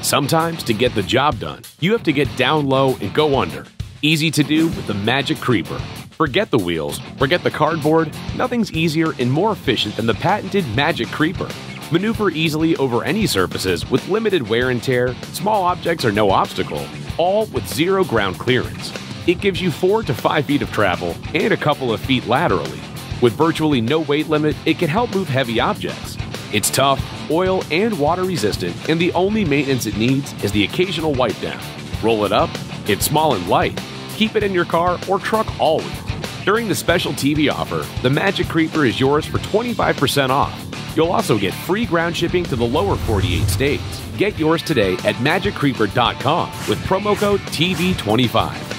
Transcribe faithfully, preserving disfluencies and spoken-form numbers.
Sometimes, to get the job done, you have to get down low and go under. Easy to do with the Magic Creeper. Forget the wheels, forget the cardboard, nothing's easier and more efficient than the patented Magic Creeper. Maneuver easily over any surfaces with limited wear and tear, small objects are no obstacle, all with zero ground clearance. It gives you four to five feet of travel and a couple of feet laterally. With virtually no weight limit, it can help move heavy objects. It's tough, oil, and water resistant, and the only maintenance it needs is the occasional wipe down. Roll it up, it's small and light. Keep it in your car or truck always. During the special T V offer, the Magic Creeper is yours for twenty-five percent off. You'll also get free ground shipping to the lower forty-eight states. Get yours today at magic creeper dot com with promo code T V twenty-five.